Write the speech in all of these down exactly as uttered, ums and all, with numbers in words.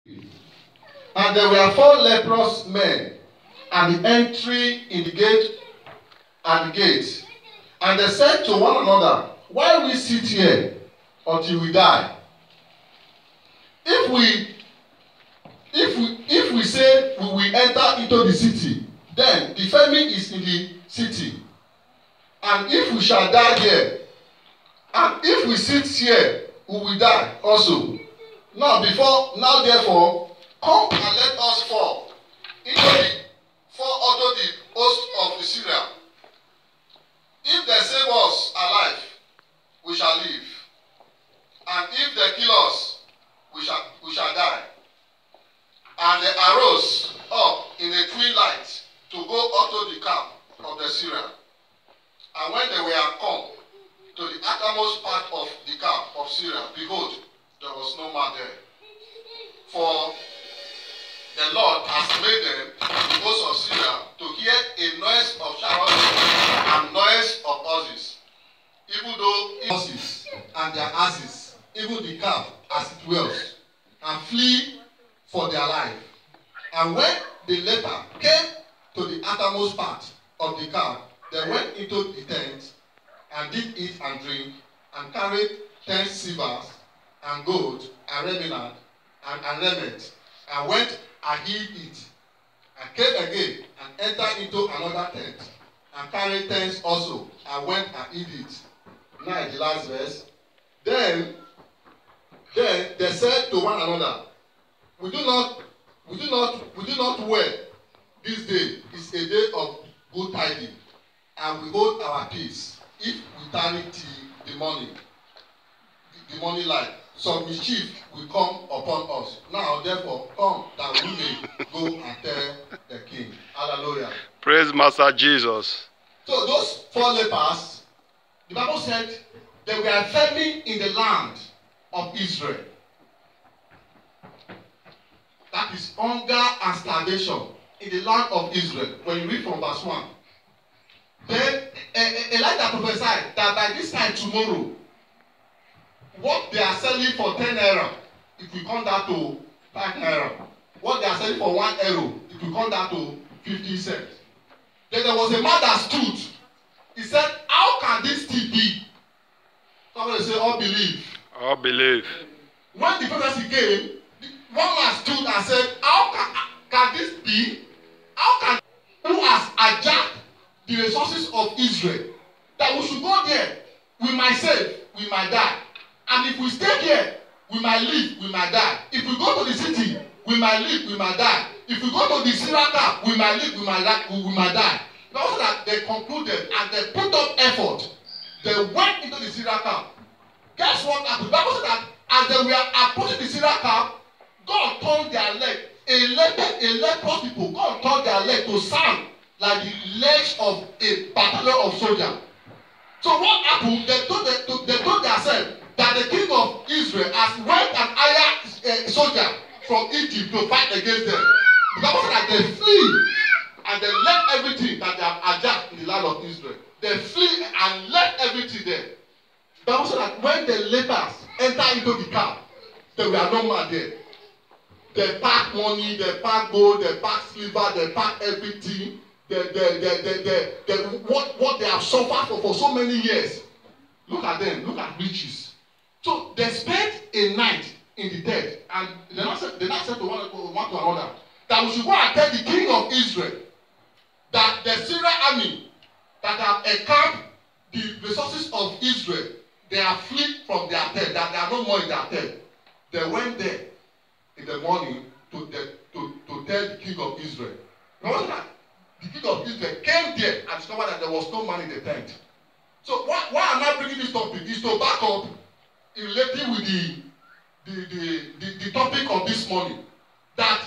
And there were four leprous men at the entry in the gate at the gate. And they said to one another, why we sit here until we die? If we if we if we say we will enter into the city, then the famine is in the city. And if we shall die here, and if we sit here, we will die also. Now before now therefore, come and let us fall into the fall unto the host of the Syria. If they save us alive, we shall live. And if they kill us, we shall we shall die. And they arose up in a twilight to go unto the camp of the Syria. And when they were come to the uttermost part of the camp of Syria, behold, there was no man there. For the Lord has made them, the host of Syria, to hear a noise of chariots and noise of horses, even though horses and their asses, even the calf as it wills, and flee for their life. And when the leper came to the uttermost part of the camp, they went into the tent and did eat and drink, and carried ten silvers and gold and remnant and, and raiment, and went and hid it, and came again and entered into another tent, and carried tents also, and went and hid it. Now the last verse. Then, then they said to one another, We do not, we do not, we do not wear this day is a day of good tidings, and we hold our peace if we tarry till the morning, the, the morning light. Some mischief will come upon us. Now, therefore, come that we may go and tell the king. Hallelujah. Praise Master Jesus. So those four lepers, the Bible said they were famine in the land of Israel. That is hunger and starvation in the land of Israel. When you read from verse one. Then Elijah prophesied that by this time tomorrow, what they are selling for ten naira, it will come down to five naira. What they are selling for one euro, it will come down to fifty cents. Then there was a man that stood. He said, how can this thing be? Somebody say, all believe. All believe. When the prophecy came, one man stood and said, how can, can this be? How can who has hijacked the resources of Israel? That we should go there, we might save, we might die. And if we stay here, we might live, we might die. If we go to the city, we might live, we might die. If we go to the Syria camp, we might live, we might, die, we, we might die. Also that they concluded and they put up effort. They went into the Syria camp. Guess what happened? The Bible said that as they were approaching the Syria camp, God turned their leg. A leper, a leprous people, God turned their leg to sound like the legs of a battalion of soldiers. So what happened? They told, they, they told themselves that the king of Israel has went and hired a soldier from Egypt to fight against them. The Bible said that they flee and they left everything that they have hijacked in the land of Israel. They flee and left everything there. The Bible said that when the lepers enter into the camp, there were no man there. They pack money, they pack gold, they pack silver, they pack everything. They, they, they, they, they, they, what, what they have suffered for, for so many years. Look at them, look at riches. So they spent a night in the dead, and they not said, they not said to one, one to another that we should go and tell the king of Israel that the Syrian army that have encamped the resources of Israel, they are fleeing from their tent, that they are no more in their tent. They went there in the morning to, the, to, to tell the king of Israel. Remember that the king of Israel came there and discovered that there was no man in the tent. So why, why am I bringing this topic? Is to back up in relating with the the, the, the the topic of this morning. That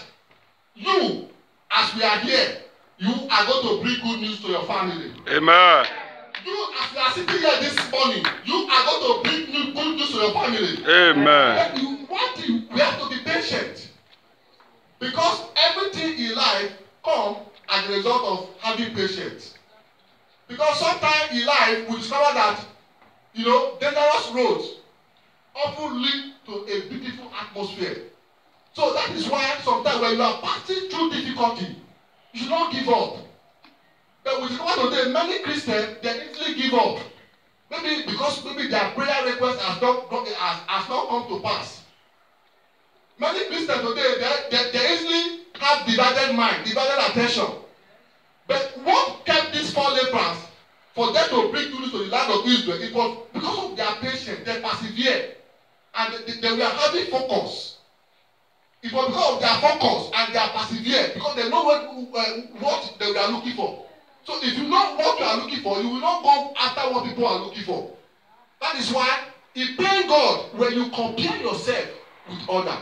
you, as we are here, you are going to bring good news to your family. Amen. You, as we are sitting here this morning, you are going to bring new, good news to your family. Amen. But you, one thing, we have to be patient. Because everything in life comes as a result of having patience. Because sometimes in life, we discover that, you know, dangerous roads often lead to a beautiful atmosphere. So that is why sometimes when you are passing through difficulty, you should not give up. But with God today, many Christians, they easily give up. Maybe because maybe their prayer request has not, has, has not come to pass. Many Christians today, they, they, they easily have divided mind, divided attention. But what kept these four lepers for them to bring news to the land of Israel? It was because of their patience, they persevered, and they, they, they were having focus. It was because of their focus and their perseverance, because they know what, uh, what they were looking for. So if you know what you are looking for, you will not go after what people are looking for. That is why it pains God when you compare yourself with others.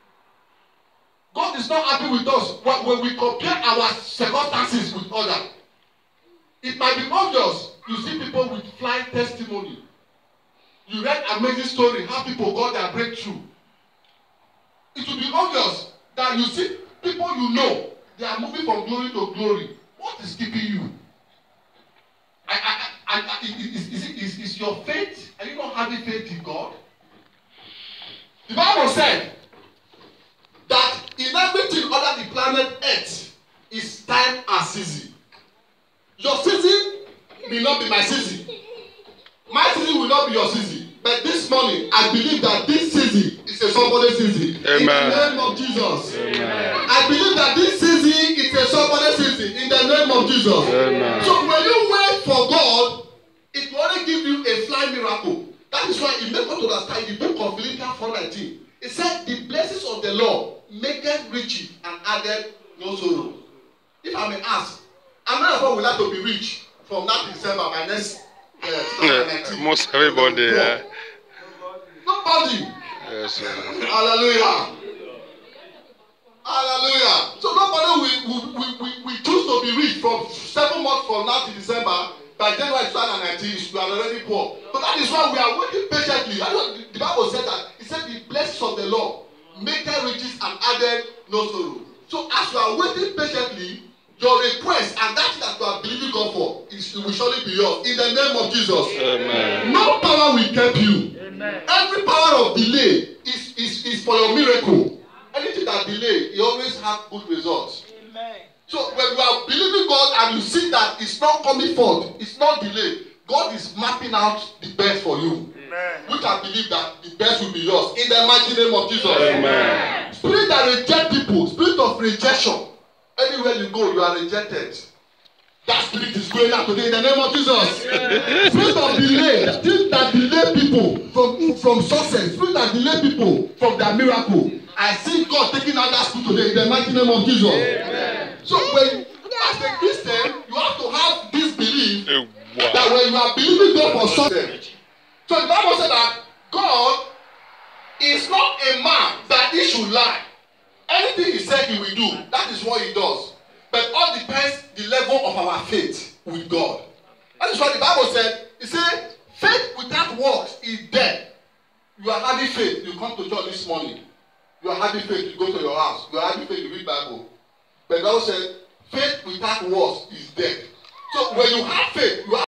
God is not happy with us when we compare our circumstances with others. It might be obvious. You see people with flying testimony. You read amazing story how people got their breakthrough. It will be obvious that you see people you know, they are moving from glory to glory. What is keeping you? I, I, I, I, is, is, is, is your faith? Are you not having faith in God? The Bible said that in everything under the planet Earth is time and season. Your season will not be my season. My season will not be your season. But this morning, I believe that this season is a somebody's season. Amen. In the name of Jesus. Amen. I believe that this season is a somebody's season. In the name of Jesus. Amen. So when you wait for God, it will only give you a flying miracle. That is why it makes us understand in the book of Philippians four nineteen. It said, the blessings of the Lord maketh rich and added no sorrow. If I may ask, how many of us would like to be rich from that December by next uh, twenty nineteen? Most everybody, yeah. Nobody. Yes, sir. Hallelujah. Hallelujah. So nobody will, will, will, will, will choose to be rich from seven months from now to December. By January twenty nineteen, you are already poor. So that is why we are waiting patiently. I know the Bible said that. It said the blessings of the Lord make them riches and added no sorrow. So as you are waiting patiently, your request and that that you are believing God for is will surely be yours. In the name of Jesus. Amen. No power will keep you. Amen. Every power of delay is, is, is for your miracle. Anything that delay, you always have good results. Amen. So when you are believing God and you see that it's not coming forth, it's not delayed, God is mapping out the best for you. Amen. Which I believe that the best will be yours. In the mighty name of Jesus. Amen. Spirit that reject people, spirit of rejection. Anywhere you go, you are rejected. That spirit is going out today in the name of Jesus. Spirit of delay, spirit that delay people from, from success, spirit that delay people from their miracle. I see God taking out that spirit today in the mighty name of Jesus. Amen. So when, as a Christian, you have to have this belief Hey, wow. that when you are believing God for success. So the Bible said that God is not a man that he should lie. Anything he said he will do, that is what he does. But all depends the level of our faith with God. That is what the Bible said. It said, faith without works is dead. You are having faith, you come to church this morning. You are having faith, you go to your house. You are having faith, you read Bible. But the Bible said, faith without works is dead. So when you have faith, you have